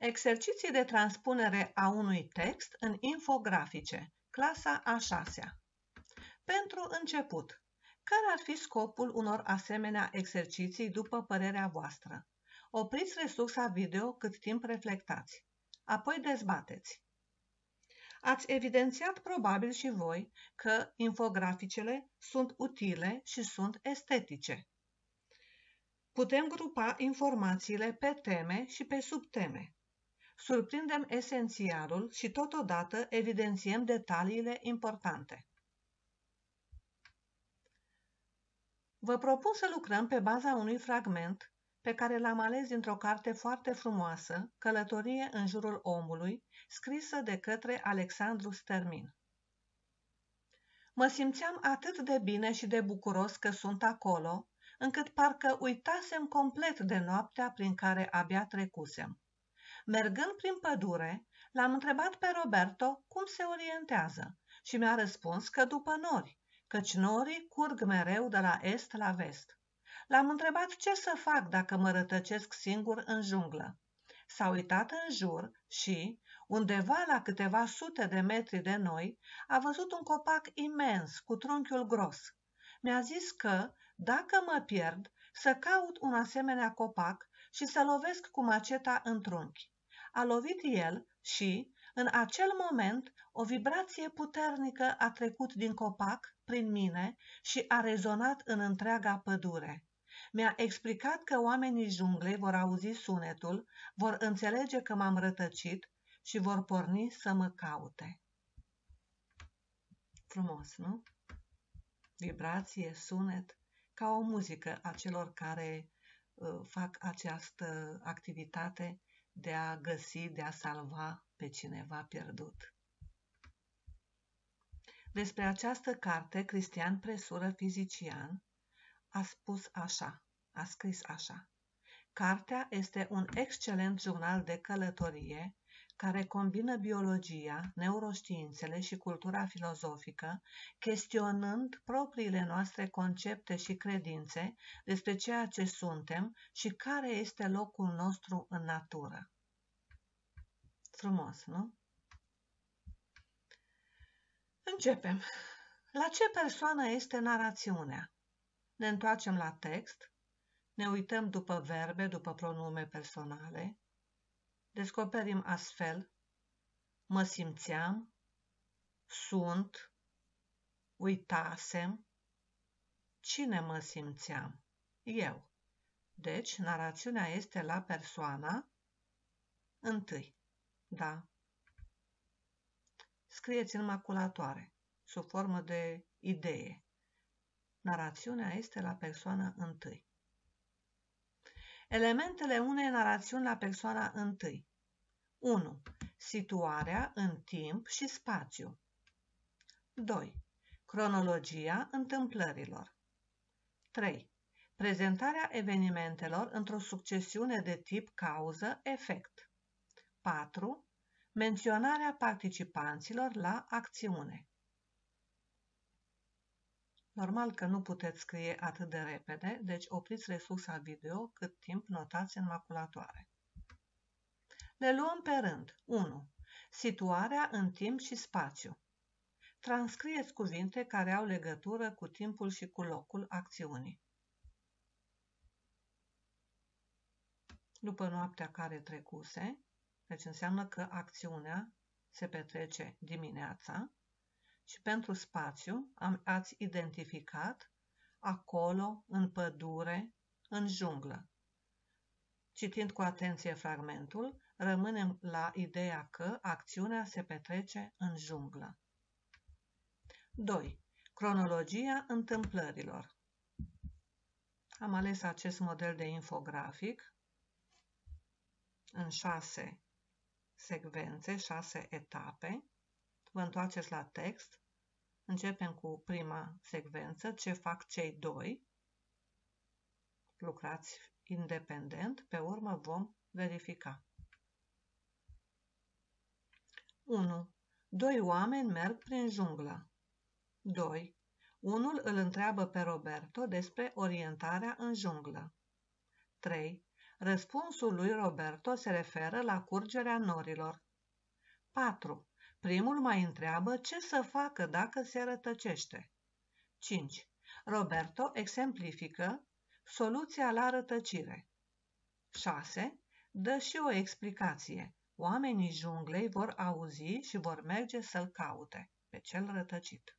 Exerciții de transpunere a unui text în infografice, clasa a 6-a. Pentru început, care ar fi scopul unor asemenea exerciții după părerea voastră? Opriți resursa video cât timp reflectați. Apoi dezbateți. Ați evidențiat probabil și voi că infograficele sunt utile și sunt estetice. Putem grupa informațiile pe teme și pe subteme. Surprindem esențialul și totodată evidențiem detaliile importante. Vă propun să lucrăm pe baza unui fragment pe care l-am ales dintr-o carte foarte frumoasă, Călătorie în jurul omului, scrisă de către Alexandru Stermin. Mă simțeam atât de bine și de bucuros că sunt acolo, încât parcă uitasem complet de noaptea prin care abia trecusem. Mergând prin pădure, l-am întrebat pe Roberto cum se orientează și mi-a răspuns că după nori, căci norii curg mereu de la est la vest. L-am întrebat ce să fac dacă mă rătăcesc singur în junglă. S-a uitat în jur și, undeva la câteva sute de metri de noi, a văzut un copac imens cu trunchiul gros. Mi-a zis că, dacă mă pierd, să caut un asemenea copac și să lovesc cu maceta în trunchi. A lovit el și, în acel moment, o vibrație puternică a trecut din copac prin mine și a rezonat în întreaga pădure. Mi-a explicat că oamenii junglei vor auzi sunetul, vor înțelege că m-am rătăcit și vor porni să mă caute. Frumos, nu? Vibrație, sunet, ca o muzică a celor care fac această activitate de a găsi, de a salva pe cineva pierdut. Despre această carte, Cristian Presură, fizician, a scris așa. Cartea este un excelent jurnal de călătorie care combină biologia, neuroștiințele și cultura filozofică, chestionând propriile noastre concepte și credințe despre ceea ce suntem și care este locul nostru în natură. Frumos, nu? Începem. La ce persoană este narațiunea? Ne întoarcem la text, ne uităm după verbe, după pronume personale, descoperim astfel: mă simțeam, sunt, uitasem, cine mă simțeam? Eu. Deci, narațiunea este la persoana întâi. Da. Scrieți în maculatoare, sub formă de idee. Narațiunea este la persoana întâi. Elementele unei narațiuni la persoana întâi. 1. Situarea în timp și spațiu. 2. Cronologia întâmplărilor. 3. Prezentarea evenimentelor într-o succesiune de tip cauză-efect. 4. Menționarea participanților la acțiune. Normal că nu puteți scrie atât de repede, deci opriți resursa video cât timp notați în maculatoare. Le luăm pe rând. 1. Situarea în timp și spațiu. Transcrieți cuvinte care au legătură cu timpul și cu locul acțiunii. După noaptea care trecuse, deci înseamnă că acțiunea se petrece dimineața, și pentru spațiu ați identificat acolo, în pădure, în junglă. Citind cu atenție fragmentul, rămânem la ideea că acțiunea se petrece în junglă. 2. Cronologia întâmplărilor. Am ales acest model de infografic în 6 secvențe, 6 etape. Vă întoarceți la text. Începem cu prima secvență, ce fac cei doi. Lucrați independent, pe urmă vom verifica. 1. Doi oameni merg prin junglă. 2. Unul îl întreabă pe Roberto despre orientarea în junglă. 3. Răspunsul lui Roberto se referă la curgerea norilor. 4. Primul mai întreabă ce să facă dacă se rătăcește. 5. Roberto exemplifică soluția la rătăcire. 6. Dă și o explicație. Oamenii junglei vor auzi și vor merge să-l caute pe cel rătăcit.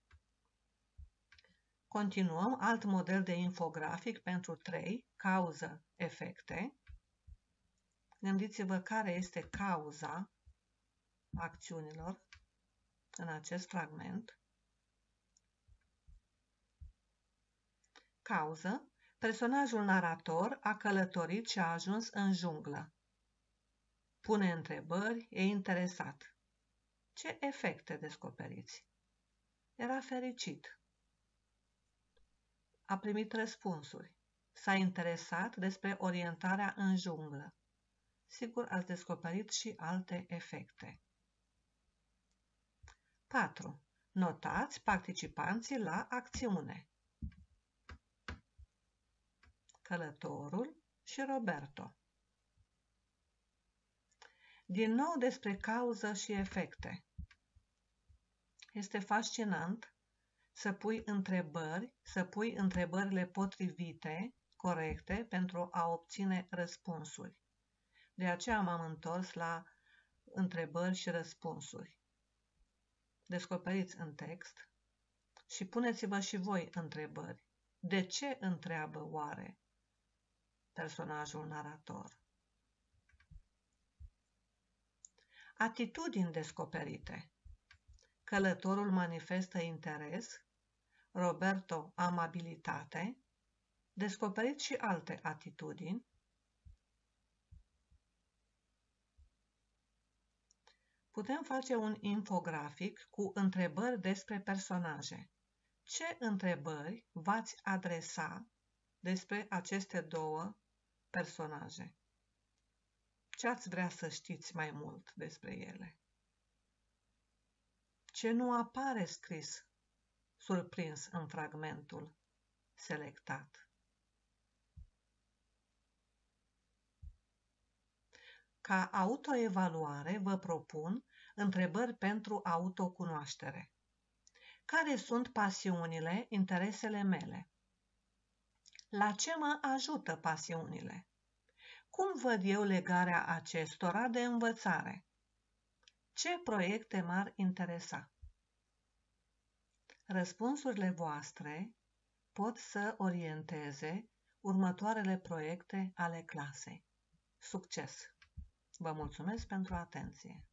Continuăm alt model de infografic pentru 3, cauză-efecte. Gândiți-vă care este cauza acțiunilor în acest fragment. Cauză. Personajul narator a călătorit și a ajuns în junglă. Pune întrebări, e interesat. Ce efecte descoperiți? Era fericit. A primit răspunsuri. S-a interesat despre orientarea în junglă. Sigur, ați descoperit și alte efecte. 4. Notați participanții la acțiune. Călătorul și Roberto. Din nou despre cauză și efecte. Este fascinant să pui întrebările potrivite, corecte, pentru a obține răspunsuri. De aceea m-am întors la întrebări și răspunsuri. Descoperiți în text și puneți-vă și voi întrebări. De ce întreabă oare personajul narator? Atitudini descoperite. Călătorul manifestă interes, Roberto amabilitate, descoperiți și alte atitudini. Putem face un infografic cu întrebări despre personaje. Ce întrebări v-ați adresa despre aceste două personaje? Ce ați vrea să știți mai mult despre ele? Ce nu apare scris, surprins în fragmentul selectat? Ca autoevaluare vă propun întrebări pentru autocunoaștere. Care sunt pasiunile, interesele mele? La ce mă ajută pasiunile? Cum văd eu legarea acestora de învățare? Ce proiecte m-ar interesa? Răspunsurile voastre pot să orienteze următoarele proiecte ale clasei. Succes! Vă mulțumesc pentru atenție!